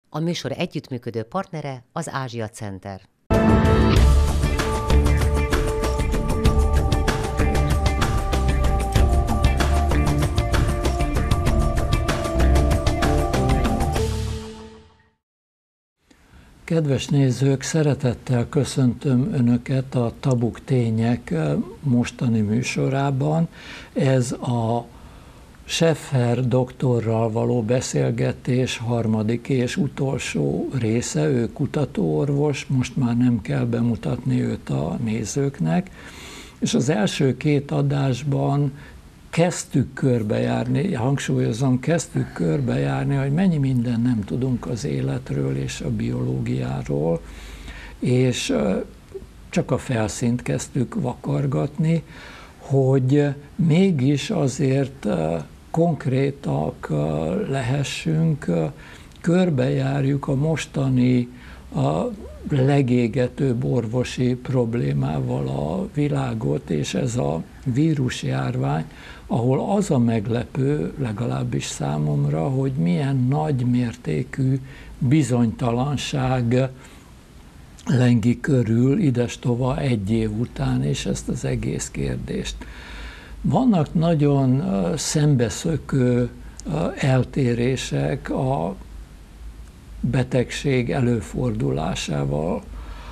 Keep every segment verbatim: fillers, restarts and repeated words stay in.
A műsor együttműködő partnere az Ázsia Center. Kedves nézők, szeretettel köszöntöm Önöket a Tabuk Tények mostani műsorában. Ez a Scheffer doktorral való beszélgetés harmadik és utolsó része. Ő kutatóorvos, most már nem kell bemutatni őt a nézőknek. És az első két adásban kezdtük körbejárni, hangsúlyozom, kezdtük körbejárni, hogy mennyi minden nem tudunk az életről és a biológiáról, és csak a felszínt kezdtük vakargatni, hogy mégis azért konkrétak lehessünk, körbejárjuk a mostani a legégetőbb orvosi problémával a világot, és ez a vírusjárvány, ahol az a meglepő, legalábbis számomra, hogy milyen nagy mértékű bizonytalanság lengi körül idestova egy év után, és ezt az egész kérdést. Vannak nagyon szembeszökő eltérések a betegség előfordulásával.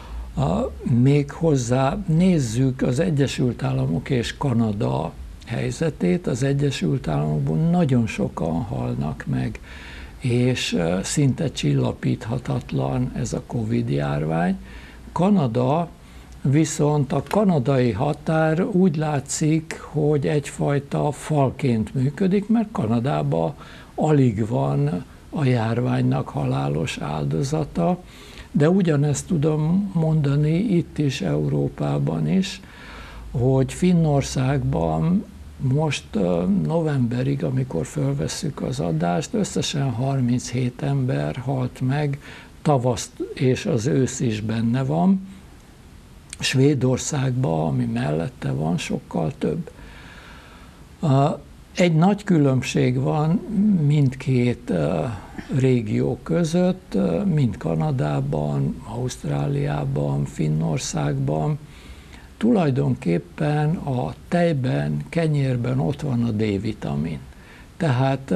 Méghozzá nézzük az Egyesült Államok és Kanada helyzetét. Az Egyesült Államokban nagyon sokan halnak meg, és szinte csillapíthatatlan ez a Covid-járvány. Kanada viszont a kanadai határ úgy látszik, hogy egyfajta falként működik, mert Kanadában alig van a járványnak halálos áldozata, de ugyanezt tudom mondani itt is, Európában is, hogy Finnországban most novemberig, amikor fölvesszük az adást, összesen harminchét ember halt meg, tavasz és az ősz is benne van. Svédországban, ami mellette van, sokkal több. Egy nagy különbség van mindkét régió között, mind Kanadában, Ausztráliában, Finnországban. Tulajdonképpen a tejben, kenyérben ott van a D-vitamin. Tehát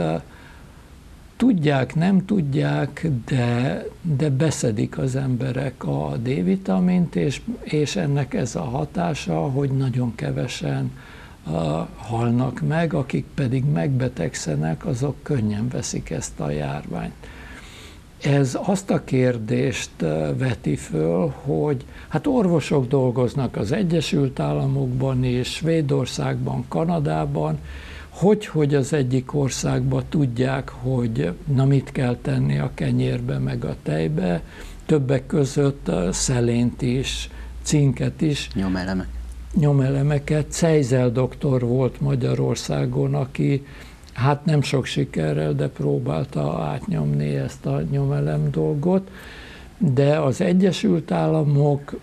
tudják, nem tudják, de, de beszedik az emberek a D-vitamint, és, és ennek ez a hatása, hogy nagyon kevesen uh, halnak meg, akik pedig megbetegszenek, azok könnyen veszik ezt a járványt. Ez azt a kérdést veti föl, hogy hát orvosok dolgoznak az Egyesült Államokban és Svédországban, Kanadában, hogy, hogy az egyik országban tudják, hogy na mit kell tenni a kenyérbe meg a tejbe, többek között szelént is, cinket is. Nyomelemek. Nyomelemeket. Cejzel doktor volt Magyarországon, aki hát nem sok sikerrel, de próbálta átnyomni ezt a nyomelem dolgot, de az Egyesült Államok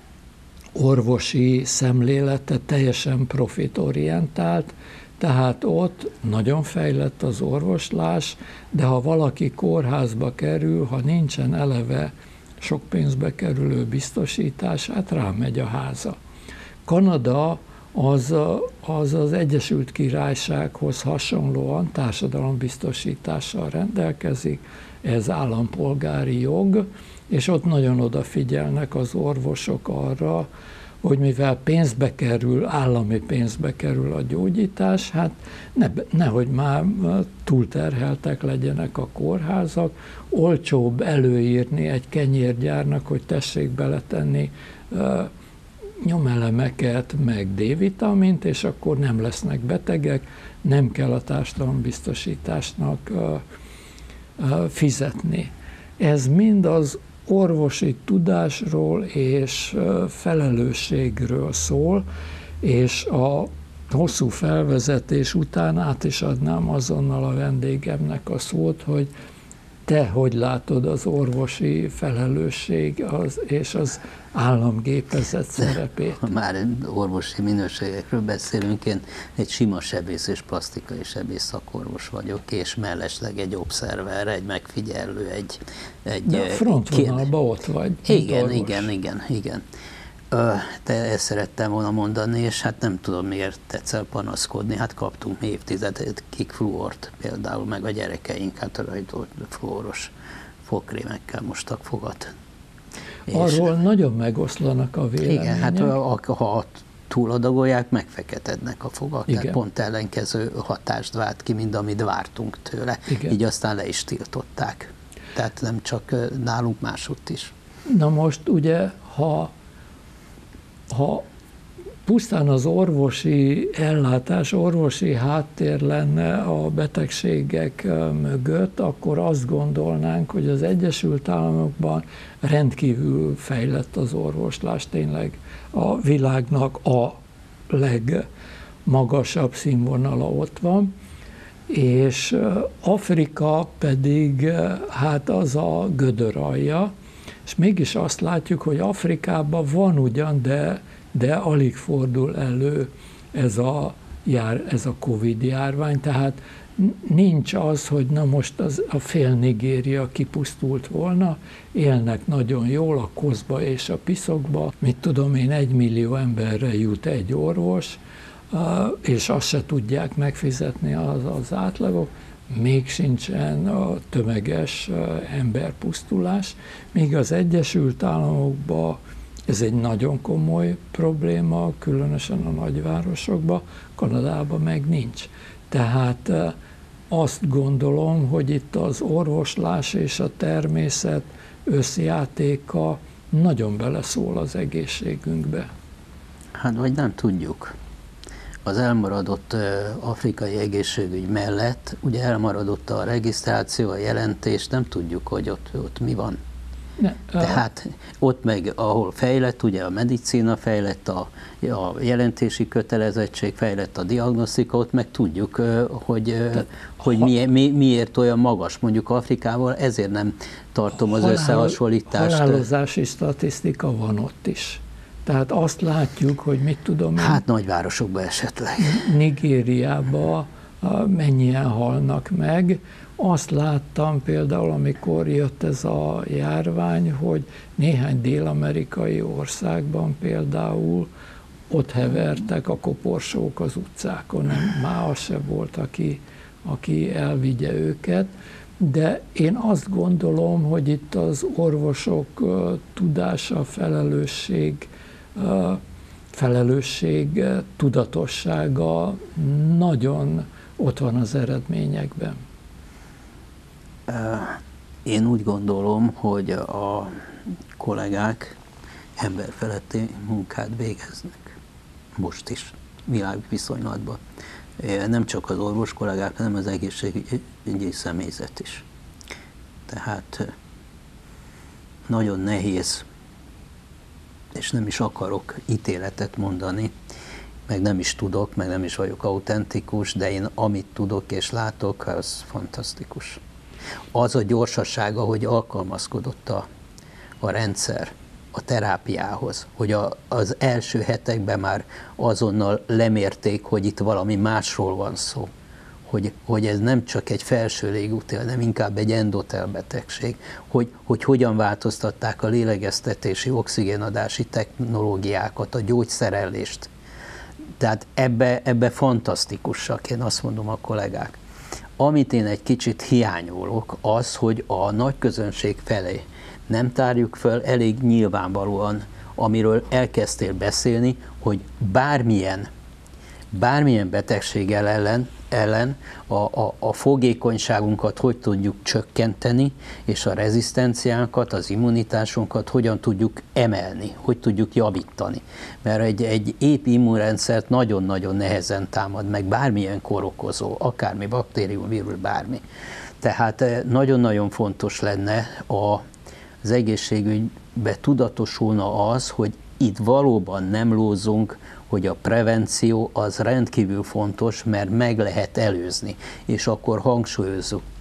orvosi szemlélete teljesen profitorientált, tehát ott nagyon fejlett az orvoslás, de ha valaki kórházba kerül, ha nincsen eleve sok pénzbe kerülő biztosítás, hát rámegy a háza. Kanada az, az az Egyesült Királysághoz hasonlóan társadalombiztosítással rendelkezik, ez állampolgári jog, és ott nagyon odafigyelnek az orvosok arra, hogy mivel pénzbe kerül, állami pénzbe kerül a gyógyítás, hát ne, nehogy már túlterheltek legyenek a kórházak, olcsóbb előírni egy kenyérgyárnak, hogy tessék beletenni uh, nyomelemeket, meg D-vitamint, és akkor nem lesznek betegek, nem kell a társadalombiztosításnak uh, uh, fizetni. Ez mind az orvosi tudásról és felelősségről szól, és a hosszú felvezetés után át is adnám azonnal a vendégemnek a szót, hogy te hogy látod az orvosi felelősség az, és az államgépezet szerepét? Ha már orvosi minőségekről beszélünk, én egy sima sebész és plastikai sebész szakorvos vagyok, és mellesleg egy obszerver, egy megfigyelő, egy... egy De a frontvonalban ott vagy. Igen, igen, igen, igen. Te ezt szerettem volna mondani, és hát nem tudom, miért tetszel panaszkodni. Hát kaptunk mi évtizedekig fluort például, meg a gyerekeink, hát rajta fluoros fogkrémekkel mostak fogat. Arról és nagyon megoszlanak a vélemények. Igen, hát ha túladagolják, megfeketednek a fogak, igen. Tehát pont ellenkező hatást vált ki, mint amit vártunk tőle. Igen. Így aztán le is tiltották. Tehát nem csak nálunk, másutt is. Na most ugye, ha Ha pusztán az orvosi ellátás, orvosi háttér lenne a betegségek mögött, akkor azt gondolnánk, hogy az Egyesült Államokban rendkívül fejlett az orvoslás, tényleg a világnak a legmagasabb színvonala ott van, és Afrika pedig hát az a gödöralja, és mégis azt látjuk, hogy Afrikában van ugyan, de, de alig fordul elő ez a, jár, ez a Covid járvány, tehát nincs az, hogy na most az, a fél Nigéria kipusztult volna, élnek nagyon jól a koszba és a piszokba, mit tudom én, egy millió emberre jut egy orvos, és azt se tudják megfizetni az, az átlagok, még sincsen a tömeges emberpusztulás, míg az Egyesült Államokban ez egy nagyon komoly probléma, különösen a nagyvárosokban, Kanadában meg nincs. Tehát azt gondolom, hogy itt az orvoslás és a természet összjátéka nagyon beleszól az egészségünkbe. Hát vagy nem tudjuk. Az elmaradott afrikai egészségügy mellett, ugye elmaradott a regisztráció, a jelentés, nem tudjuk, hogy ott, ott mi van. Ne, Tehát ott meg, ahol fejlett, ugye a medicína fejlett, a, a jelentési kötelezettség fejlett, a diagnosztika, ott meg tudjuk, hogy, Te, hogy ha, mi, mi, miért olyan magas, mondjuk Afrikával, ezért nem tartom az halál, összehasonlítást. Halálozási statisztika van ott is. Tehát azt látjuk, hogy mit tudom én, hát nagyvárosokban esetleg. Nigériában mennyien halnak meg. Azt láttam például, amikor jött ez a járvány, hogy néhány dél-amerikai országban például ott hevertek a koporsók az utcákon, nem, már az se volt, aki, aki elvigye őket. De én azt gondolom, hogy itt az orvosok tudása, felelősség, felelősség, tudatossága nagyon ott van az eredményekben. Én úgy gondolom, hogy a kollégák emberfeletti munkát végeznek. Most is, világviszonylatban. Nem csak az orvos kollégák, hanem az egészségügyi személyzet is. Tehát nagyon nehéz, és nem is akarok ítéletet mondani, meg nem is tudok, meg nem is vagyok autentikus, de én amit tudok és látok, az fantasztikus. Az a gyorsasága, hogy alkalmazkodott a, a rendszer a terápiához, hogy a, az első hetekben már azonnal lemérték, hogy itt valami másról van szó, hogy, hogy ez nem csak egy felső légúti, hanem inkább egy endotel betegség, hogy, hogy hogyan változtatták a lélegeztetési, oxigénadási technológiákat, a gyógyszerellést. Tehát ebbe, ebbe fantasztikusak, én azt mondom a kollégák. Amit én egy kicsit hiányolok, az, hogy a nagy közönség felé nem tárjuk föl elég nyilvánvalóan, amiről elkezdtél beszélni, hogy bármilyen, bármilyen betegség ellen, ellen a, a, a fogékonyságunkat hogy tudjuk csökkenteni, és a rezisztenciánkat, az immunitásunkat hogyan tudjuk emelni, hogy tudjuk javítani. Mert egy, egy ép immunrendszert nagyon-nagyon nehezen támad meg bármilyen kórokozó, akármi baktérium, vírus, bármi. Tehát nagyon-nagyon fontos lenne a az egészségügybe tudatosulna az, hogy itt valóban nem lózunk, hogy a prevenció az rendkívül fontos, mert meg lehet előzni. És akkor hangsúlyozzuk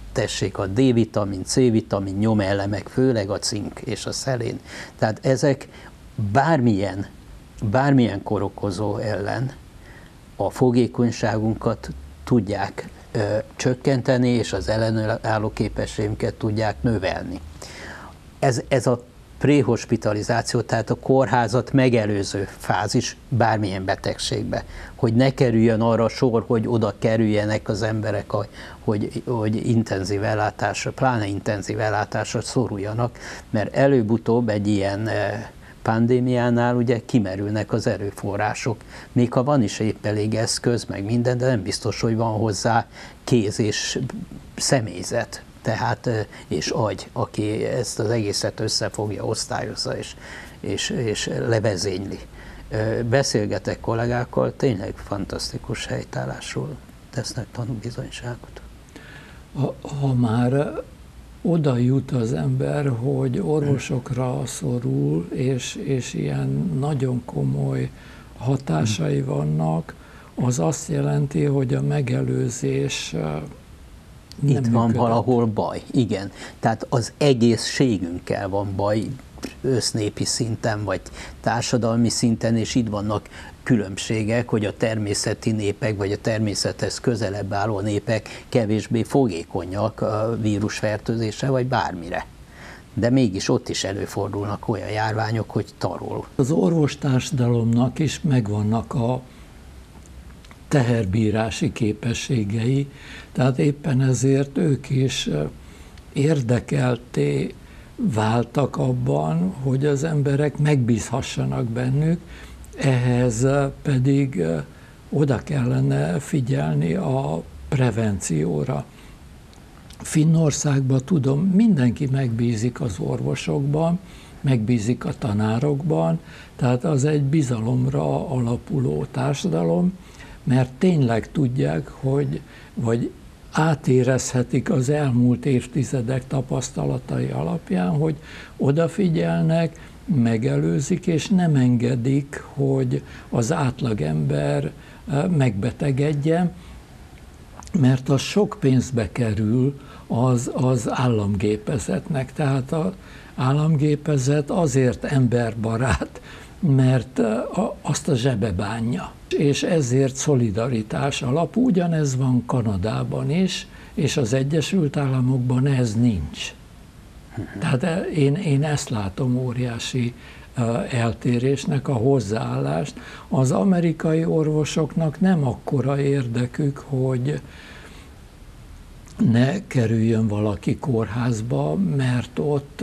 tessék a D-vitamin, C-vitamin, nyomelemek, főleg a cink és a szelén. Tehát ezek bármilyen, bármilyen kórokozó ellen a fogékonyságunkat tudják ö, csökkenteni, és az ellenálló képességünket tudják növelni. Ez, ez a préhospitalizáció, tehát a kórházat megelőző fázis bármilyen betegségbe, hogy ne kerüljön arra sor, hogy oda kerüljenek az emberek, hogy, hogy intenzív ellátásra, pláne intenzív ellátásra szoruljanak, mert előbb-utóbb egy ilyen pandémiánál ugye kimerülnek az erőforrások, még ha van is épp elég eszköz, meg minden, de nem biztos, hogy van hozzá kéz és személyzet. Tehát, és agy, aki ezt az egészet összefogja, osztályozza és, és, és levezényli. Beszélgetek kollégákkal, tényleg fantasztikus helytállásról tesznek tanúbizonyságot. Ha már oda jut az ember, hogy orvosokra szorul, és, és ilyen nagyon komoly hatásai vannak, az azt jelenti, hogy a megelőzés Itt nem van működött. valahol baj, igen. Tehát az egészségünkkel van baj, össznépi szinten, vagy társadalmi szinten, és itt vannak különbségek, hogy a természeti népek, vagy a természethez közelebb álló népek kevésbé fogékonyak a vírusfertőzésre, vagy bármire. De mégis ott is előfordulnak olyan járványok, hogy tarol. Az orvostársadalomnak is megvannak a teherbírási képességei, tehát éppen ezért ők is érdekelté váltak abban, hogy az emberek megbízhassanak bennük, ehhez pedig oda kellene figyelni a prevencióra. Finnországban tudom, mindenki megbízik az orvosokban, megbízik a tanárokban, tehát az egy bizalomra alapuló társadalom, mert tényleg tudják, hogy, vagy átérezhetik az elmúlt évtizedek tapasztalatai alapján, hogy odafigyelnek, megelőzik, és nem engedik, hogy az átlagember megbetegedjen, mert az sok pénzbe kerül az, az államgépezetnek. Tehát az államgépezet azért emberbarát, mert azt a zsebe bánja. És ezért szolidaritás alapú, ugyanez van Kanadában is, és az Egyesült Államokban ez nincs. Tehát én, én ezt látom óriási eltérésnek a hozzáállást. Az amerikai orvosoknak nem akkora érdekük, hogy ne kerüljön valaki kórházba, mert ott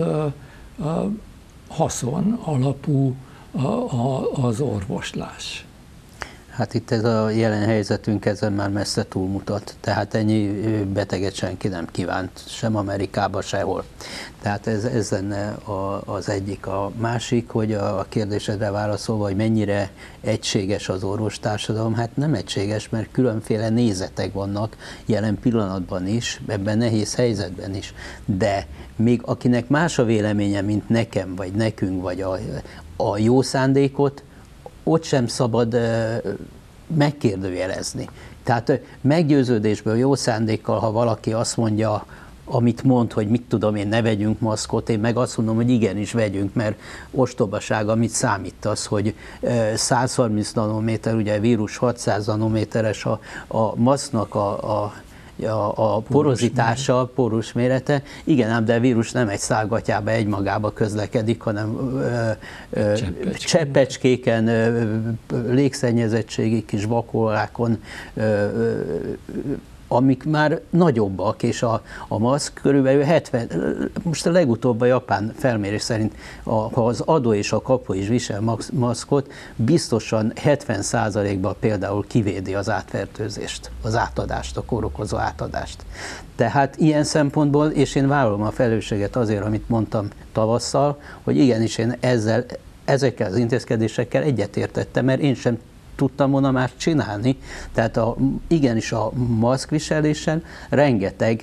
haszon alapú az orvoslás. Hát itt ez a jelen helyzetünk ezen már messze túlmutat, tehát ennyi beteget senki nem kívánt, sem Amerikába, sehol. Tehát ez, ez lenne a, az egyik. A másik, hogy a kérdésedre válaszolva, hogy mennyire egységes az orvostársadalom, hát nem egységes, mert különféle nézetek vannak jelen pillanatban is, ebben nehéz helyzetben is, de még akinek más a véleménye, mint nekem, vagy nekünk, vagy a, a jó szándékot, ott sem szabad uh, megkérdőjelezni. Tehát uh, meggyőződésből, jó szándékkal, ha valaki azt mondja, amit mond, hogy mit tudom én, ne vegyünk maszkot, én meg azt mondom, hogy igenis vegyünk, mert ostobaság, amit számítasz, hogy uh, száz harminc nanométer, ugye a vírus hatszáz nanométeres, a, a maszknak a, a A, a porozitása, porus mérete, igen, ám de a vírus nem egy szálgatyába, egymagába közlekedik, hanem ö, ö, cseppecskéken, ö, légszennyezettségi kis vakolákon, ö, ö, amik már nagyobbak, és a, a maszk körülbelül hetven, most a legutóbb a japán felmérés szerint, a, ha az adó és a kapu is visel maszkot, biztosan hetven százalékban például kivédi az átfertőzést, az átadást, a kórokozó átadást. Tehát ilyen szempontból, és én vállalom a felelősséget azért, amit mondtam tavasszal, hogy igenis én ezzel, ezekkel az intézkedésekkel egyetértettem, mert én sem tudtam volna már csinálni, tehát a, igenis a maszkviselésen rengeteg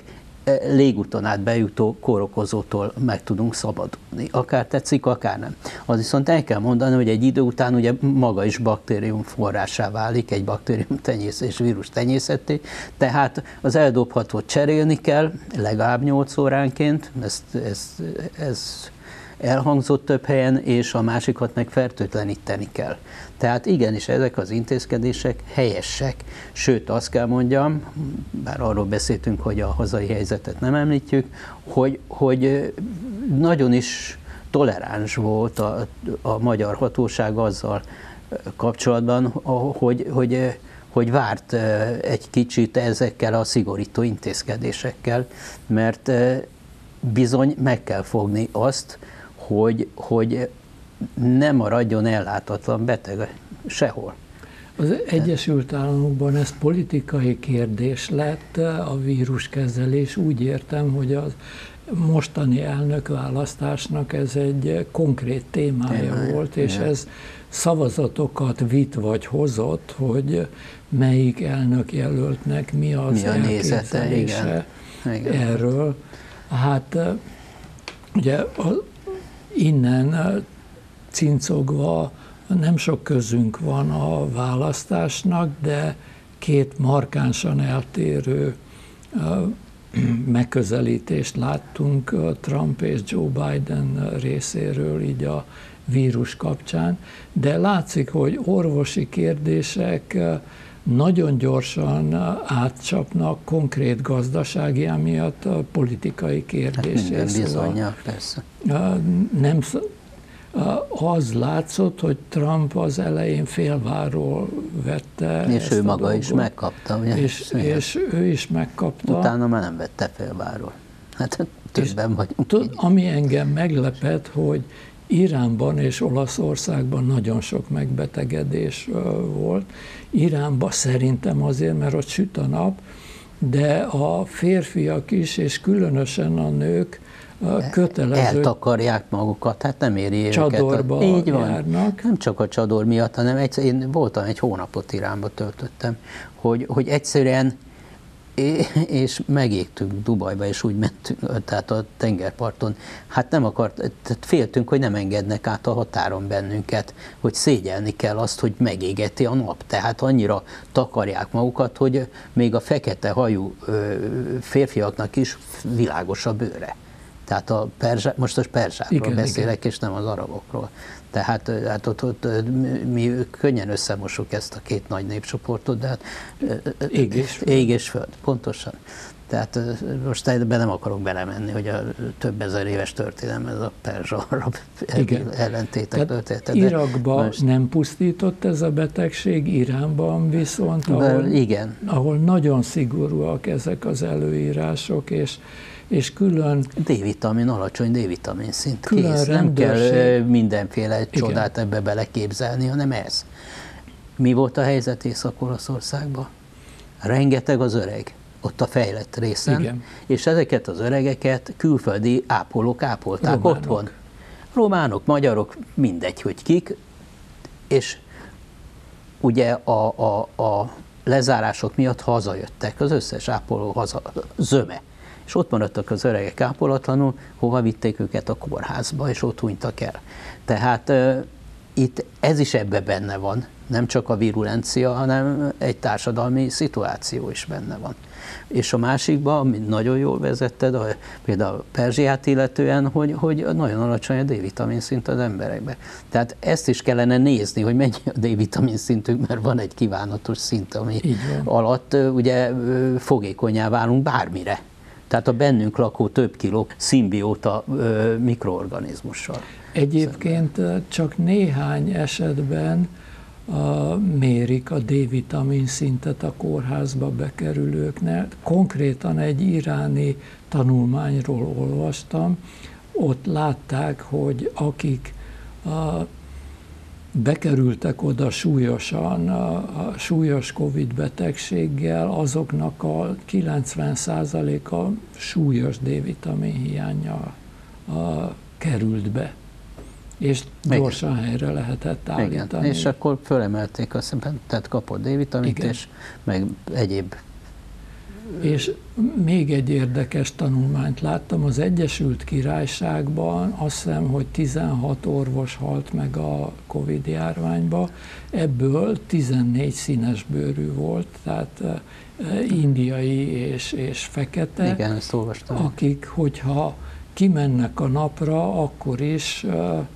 légúton át bejutó kórokozótól meg tudunk szabadulni. Akár tetszik, akár nem. Az viszont el kell mondani, hogy egy idő után ugye maga is baktérium forrásá válik, egy baktérium tenyésztés, vírus tenyészetté, tehát az eldobhatót cserélni kell, legalább nyolc óránként, ezt, ez, ez elhangzott több helyen, és a másikat meg fertőtleníteni kell. Tehát igenis ezek az intézkedések helyesek, sőt azt kell mondjam, bár arról beszéltünk, hogy a hazai helyzetet nem említjük, hogy, hogy nagyon is toleráns volt a, a magyar hatóság azzal kapcsolatban, hogy, hogy, hogy várt egy kicsit ezekkel a szigorító intézkedésekkel, mert bizony meg kell fogni azt, hogy, hogy nem maradjon ellátatlan beteg sehol. Az Egyesült Államokban ez politikai kérdés lett, a víruskezelés. Úgy értem, hogy a mostani elnökválasztásnak ez egy konkrét témája Témája. volt, és Igen. ez szavazatokat vitt vagy hozott, hogy melyik elnökjelöltnek mi az mi elképzelése Igen. erről. Hát ugye innen cincogva nem sok közünk van a választásnak, de két markánsan eltérő megközelítést láttunk Trump és Joe Biden részéről így a vírus kapcsán, de látszik, hogy orvosi kérdések nagyon gyorsan átcsapnak konkrét gazdasági, amiatt a politikai kérdésé. Hát bizonnyal, persze. Nem, az látszott, hogy Trump az elején félváról vette És ezt ő a maga dolgot, is megkapta, ugye? És, és ő is megkapta. Utána már nem vette félváról. Hát többen vagyunk. Tud, ami engem meglepett, hogy Iránban és Olaszországban nagyon sok megbetegedés volt. Iránban szerintem azért, mert ott süt a nap, de a férfiak is, és különösen a nők kötelező... Eltakarják magukat, hát nem éri őket. Csadorba Így van. járnak. Nem csak a csador miatt, hanem egyszer, én voltam egy hónapot Iránba töltöttem, hogy, hogy egyszerűen és megégtünk Dubajba, és úgy mentünk, tehát a tengerparton. Hát nem akart, tehát féltünk, hogy nem engednek át a határon bennünket, hogy szégyelni kell azt, hogy megégeti a nap. Tehát annyira takarják magukat, hogy még a fekete hajú férfiaknak is világos a bőre. Tehát a perzsá, most a perzsákról igen, beszélek, igen. és nem az arabokról. Tehát hát ott, ott mi könnyen összemosuk ezt a két nagy népcsoportot, de hát ég és föld. Ég és föld, pontosan. Tehát most ebben nem akarok belemenni, hogy a több ezer éves történelem ez a perzsa-arab ellentétek története. Irakban most... nem pusztított ez a betegség, Iránban viszont, ahol, igen. ahol nagyon szigorúak ezek az előírások, és és külön... D-vitamin, alacsony D-vitamin szint, kész. Nem kell mindenféle Igen. csodát ebbe beleképzelni, hanem ez. Mi volt a helyzet Észak-Olaszországban? Rengeteg az öreg, ott a fejlett részen, Igen. és ezeket az öregeket külföldi ápolók ápolták Románok. otthon. Románok, magyarok, mindegy, hogy kik, és ugye a, a, a lezárások miatt hazajöttek, az összes ápoló haza, zöme. És ott maradtak az öregek ápolatlanul, hova vitték őket a kórházba, és ott hunytak el. Tehát uh, itt ez is ebbe benne van, nem csak a virulencia, hanem egy társadalmi szituáció is benne van. És a másikban, amit nagyon jól vezetted, a, például a Perzsiát illetően, hogy, hogy nagyon alacsony a D-vitamin szint az emberekben. Tehát ezt is kellene nézni, hogy mennyi a D-vitamin szintünk, mert van egy kívánatos szint, ami alatt ugye fogékonyá válunk bármire. Tehát a bennünk lakó több kiló szimbióta ö, mikroorganizmussal. Egyébként csak néhány esetben a, mérik a D-vitamin szintet a kórházba bekerülőknél. Konkrétan egy iráni tanulmányról olvastam, ott látták, hogy akik a, bekerültek oda súlyosan, a, a súlyos Covid betegséggel, azoknak a kilencven százaléka súlyos D-vitamin hiánnyal a, került be. És gyorsan Igen. helyre lehetett állítani. Igen. És akkor fölemelték a szemben, tehát kapott D-vitamint, és meg egyéb És még egy érdekes tanulmányt láttam, az Egyesült Királyságban azt hiszem, hogy tizenhat orvos halt meg a Covid járványba, ebből tizennégy színesbőrű volt, tehát indiai és, és fekete, igen, ezt olvastam. akik, hogyha kimennek a napra, akkor is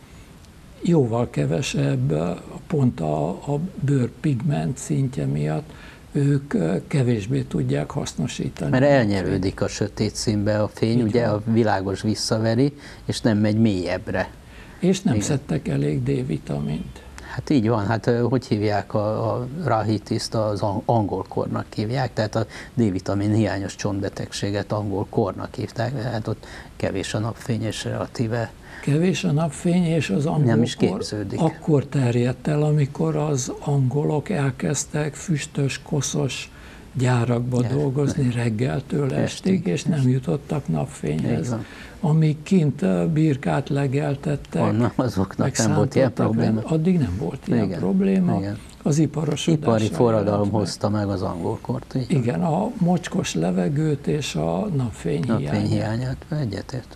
jóval kevesebb, pont a, a bőrpigment szintje miatt, ők kevésbé tudják hasznosítani. Mert elnyerődik a sötét színbe a fény, így ugye van. A világos visszaveri, és nem megy mélyebbre. És nem igen. szedtek elég D-vitamint. Hát így van, hát hogy hívják a, a rahitiszt, az angol kornak hívják, tehát a D-vitamin hiányos csontbetegséget angol kornak hívták, hát ott kevés a napfény és relatíve kevés a napfény, és az angol nem is kor képződik. Akkor terjedt el, amikor az angolok elkezdtek füstös, koszos gyárakba ja, dolgozni reggeltől estig, és nem jutottak napfényhez. Amíg kint birkát legeltettek, Onnan azoknak nem volt ilyen probléma. Addig nem volt ilyen igen, probléma. Igen. Az iparosodás. Ipari forradalom hozta meg az angolkort. Így. Igen, a mocskos levegőt és a napfény, napfény hiányát. Egyetértünk.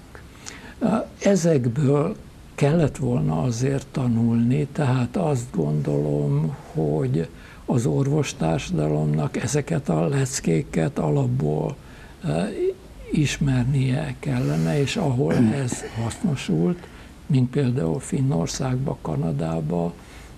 Ezekből kellett volna azért tanulni, tehát azt gondolom, hogy az orvostársadalomnak ezeket a leckéket alapból ismernie kellene, és ahol ez hasznosult, mint például Finnországba, Kanadába,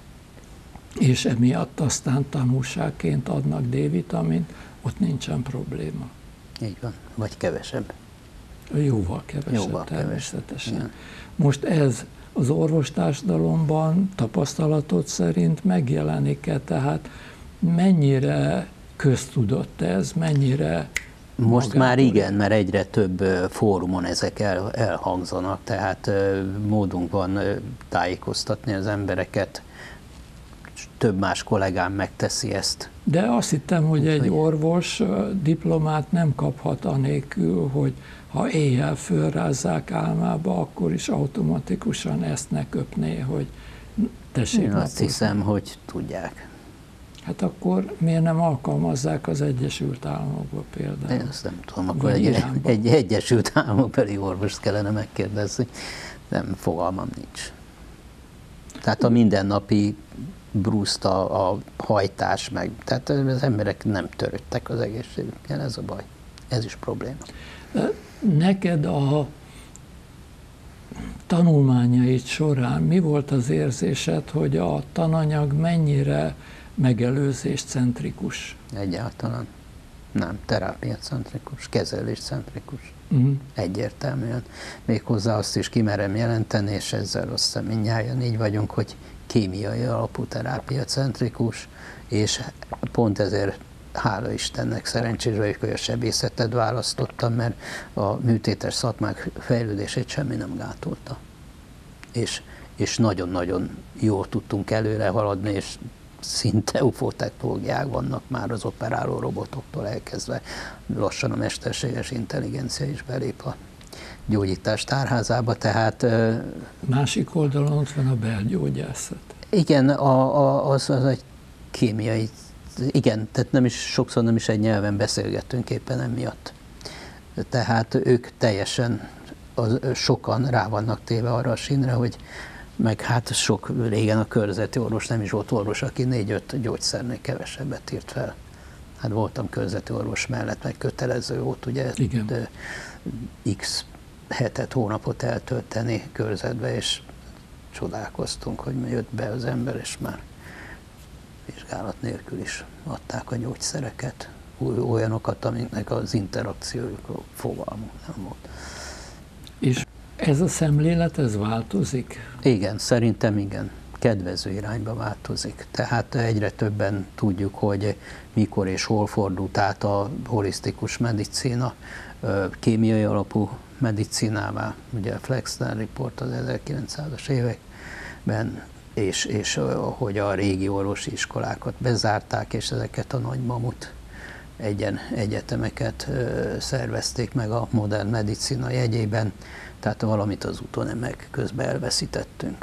és emiatt aztán tanulságként adnak D-vitamint, ott nincsen probléma. Így van, vagy kevesebb. Jóval kevesebb, Jóval természetesen. Kevesebb. Most ez az orvostársadalomban tapasztalatot szerint megjelenik-e, tehát mennyire köztudott ez, mennyire most már igen, mert egyre több fórumon ezek el, elhangzanak, tehát módunk van tájékoztatni az embereket, több más kollégám megteszi ezt. De azt hittem, hogy egy orvos diplomát nem kaphat anélkül, hogy ha éjjel fölrázzák álmába, akkor is automatikusan ezt ne köpné, hogy tessék Én napozni. Azt hiszem, hogy tudják. Hát akkor miért nem alkalmazzák az Egyesült Államokba például? Én azt nem tudom, akkor egy, egy, egy Egyesült Államokbeli orvost kellene megkérdezni. Nem, fogalmam nincs. Tehát a mindennapi bruszt, a, a hajtás, meg, tehát az emberek nem törődtek az egészségükkel, ez a baj. Ez is probléma. Neked a tanulmányaid során mi volt az érzésed, hogy a tananyag mennyire megelőzéscentrikus? Egyáltalán nem, terápiacentrikus, kezeléscentrikus. Uh-huh. Egyértelműen. Méghozzá azt is kimerem jelenteni, és ezzel azt hiszem mindnyájan így vagyunk, hogy kémiai alapú terápiacentrikus, és pont ezért hála Istennek szerencsés vagyok, hogy a sebészetet választottam, mert a műtétes szakmák fejlődését semmi nem gátolta. És, és nagyon-nagyon jól tudtunk előre haladni, és szinte u f o technológiák vannak már az operáló robotoktól elkezdve. Lassan a mesterséges intelligencia is belép a gyógyítás tárházába, tehát... Másik oldalon ott van a belgyógyászat. Igen, a, a, az, az egy kémiai, igen, tehát nem is, sokszor nem is egy nyelven beszélgettünk éppen emiatt. Tehát ők teljesen, az, sokan rá vannak téve arra a sínre, hogy meg hát sok, régen a körzeti orvos nem is volt orvos, aki négy-öt gyógyszernél kevesebbet írt fel. Hát voltam körzeti orvos mellett, meg kötelező volt, ugye, de x hetet, hónapot eltölteni körzetbe, és csodálkoztunk, hogy jött be az ember, és már vizsgálat nélkül is adták a gyógyszereket, olyanokat, amiknek az interakciójuk fogalmunk nem volt. És ez a szemlélet, ez változik? Igen, szerintem igen. Kedvező irányba változik. Tehát egyre többen tudjuk, hogy mikor és hol fordult át a holisztikus medicína kémiai alapú medicinává, ugye a Flexner Report az ezerkilencszázas években, és, és hogy a régi orvosi iskolákat bezárták, és ezeket a nagy mamut egyen, egyetemeket szervezték meg a modern medicina jegyében, tehát valamit az úton meg közben elveszítettünk.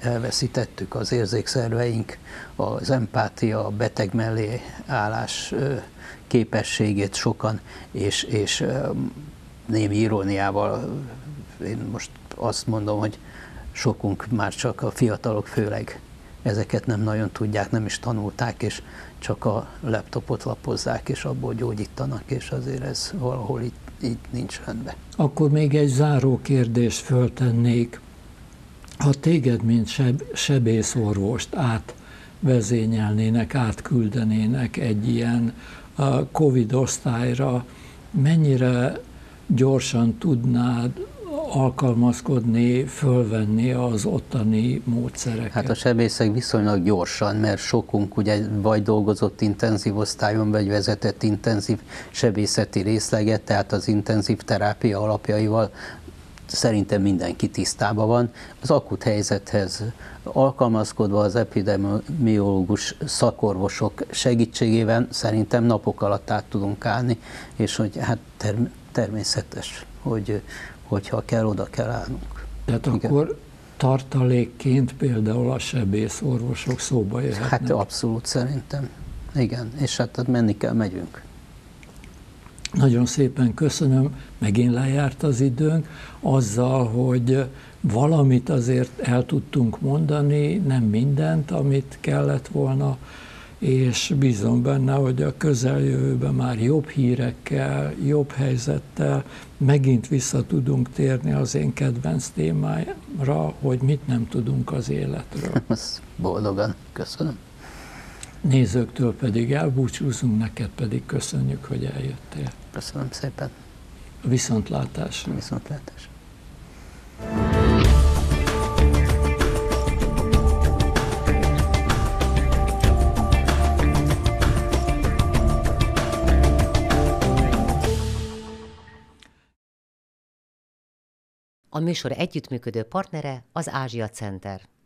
elveszítettük az érzékszerveink, az empátia, a beteg mellé állás képességét sokan, és, és némi iróniával én most azt mondom, hogy sokunk, már csak a fiatalok főleg ezeket nem nagyon tudják, nem is tanulták, és csak a laptopot lapozzák, és abból gyógyítanak, és azért ez valahol így, így nincs rendben. Akkor még egy záró kérdést föltennék. Ha téged, mint seb, sebészorvost átvezényelnének, átküldenének egy ilyen Covid osztályra, mennyire gyorsan tudnád alkalmazkodni, fölvenni az ottani módszereket? Hát a sebészek viszonylag gyorsan, mert sokunk ugye vagy dolgozott intenzív osztályon, vagy vezetett intenzív sebészeti részleget, tehát az intenzív terápia alapjaival szerintem mindenki tisztában van. Az akut helyzethez alkalmazkodva az epidemiológus szakorvosok segítségével szerintem napok alatt át tudunk állni, és hogy hát term- természetes, hogy hogyha kell, oda kell állnunk. Tehát Igen. Akkor tartalékként például a sebészorvosok szóba jöhetnek? Hát abszolút szerintem. Igen, és hát menni kell, megyünk. Nagyon szépen köszönöm, megint lejárt az időnk, azzal, hogy valamit azért el tudtunk mondani, nem mindent, amit kellett volna, és bízom benne, hogy a közeljövőben már jobb hírekkel, jobb helyzettel megint vissza tudunk térni az én kedvenc témámra, hogy mit nem tudunk az életről. Ezt boldogan köszönöm. Nézőktől pedig elbúcsúzunk, neked pedig köszönjük, hogy eljöttél. Köszönöm szépen. Viszontlátásra. Viszontlátásra. A műsor együttműködő partnere az Ázsia Center.